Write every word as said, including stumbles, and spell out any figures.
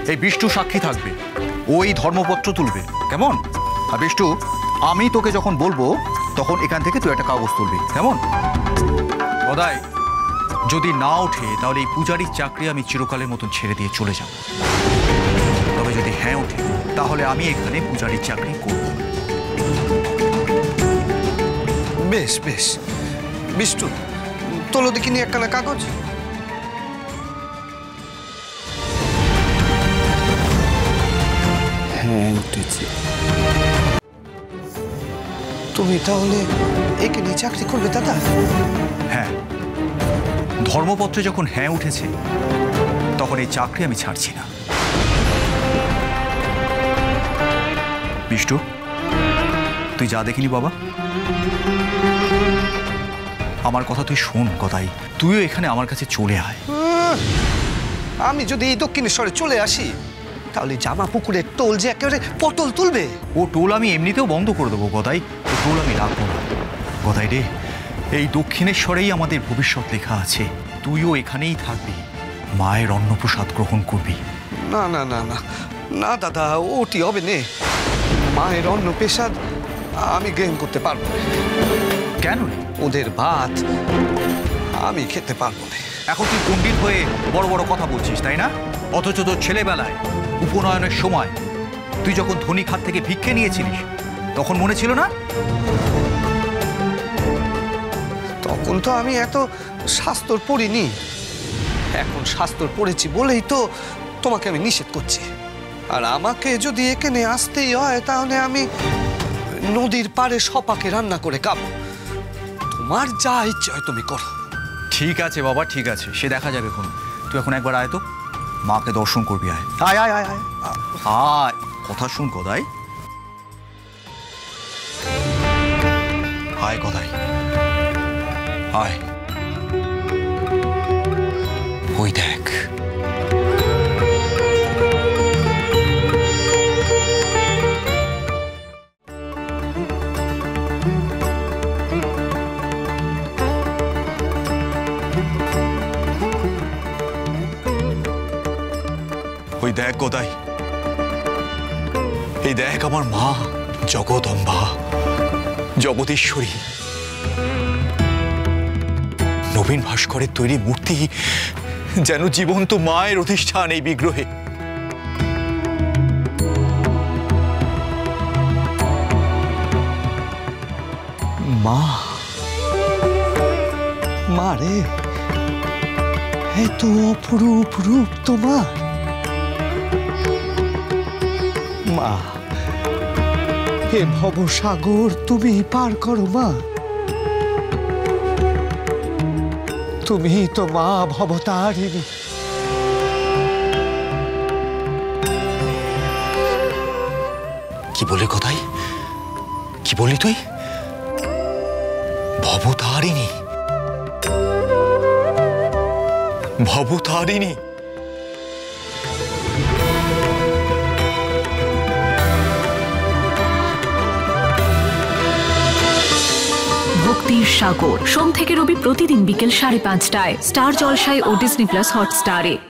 এই বিষ্টু সাক্ষী থাকবে, ওই ধর্মপত্র তুলবে, কেমন? আর বিষ্টু, আমি তোকে যখন বলবো তখন এখান থেকে তুই একটা কাগজ তুলবি, কেমন? গদাই, যদি না ওঠে তাহলে এই পূজারীর চাকরি আমি চিরকালের মতন ছেড়ে দিয়ে চলে যাব। তবে যদি হ্যাঁ ওঠে তাহলে আমি এখানে পূজারীর চাকরি করব। বেশ বেশ, বিষ্টু তোলো দেখিনি একখানা কাগজ। হ্যাঁ উঠেছে। তুমি তাহলে একে নিয়ে চাকরি করবে দাদা? হ্যাঁ, ধর্মপত্রে যখন হ্যাঁ উঠেছে তখন এই চাকরি আমি ছাড়ছি না। বিষ্টু, তুই যা দেখিনি বাবা, আমার কথা তুই শোন গদাই, তুইও এখানে আমার কাছে চলে আয়। আমি যদি এই দক্ষিণেশ্বরে চলে আসি তাহলে জামা পুকুরের টোল যে একেবারে পটল তুলবে। ও টোল আমি এমনিতেও বন্ধ করে দেবো গদাই, ও টোল আমি রাখবো না। গদাই রে, এই দক্ষিণেশ্বরেই আমাদের ভবিষ্যৎ লেখা আছে, তুইও এখানেই থাকবি, মায়ের অন্নপ্রসাদ গ্রহণ করবি। না না না না না দাদা, ওটি হবে নে। মায়ের অন্নপ্রসাদ আমি গ্রহণ করতে পারবো না। কেন? ওদের ভাত আমি খেতে পারবো না। এখন তুই পণ্ডিত হয়ে বড় বড় কথা বলছিস, তাই না? অথচ তোর ছেলেবেলায় উপনয়নের সময় তুই যখন ধনী খাত থেকে ভিক্ষে নিয়েছিলিস তখন মনে ছিল না? তখন তো আমি এত শাস্ত্র পড়িনি, এখন শাস্ত্র পড়েছি বলেই তো তোমাকে আমি নিষেধ করছি। আর আমাকে যদি এখানে আসতেই হয় তাহলে আমি নদীর পাড়ে সপাকে রান্না করে খাবো। তোমার যা ইচ্ছে হয় তুমি করো। ঠিক আছে বাবা, ঠিক আছে, সে দেখা যাবে। এখন তুই এখন একবার আয় তো, মাকে দর্শন করবি। আয় আয় আয় আয় আয় আয়, কথা শুন গদাই, আয় গদাই আয়। ওই দেখ, ওই দেখ গদাই, এই দেখ আমার মা জগদম্বা, জগদীশ্বরী। নবীন ভাস্করের তৈরি মূর্তি যেন জীবন্ত মায়ের অধিষ্ঠান এই বিগ্রহে। মা, মা রে, এত অপরূপ রূপ তোমার। মা, হে ভবসাগর তুমি পার করো মা। তুমি তো মা ভবতারিণী। কি বলে গদাই, কি বললি তুই? ভবতারিণী? ভবতারিণী? ভক্তির সাগর, সোম থেকে রবি প্রতিদিন বিকেল সাড়ে পাঁচটায় স্টার জলসায় ও ডিজনি প্লাস হটস্টারে।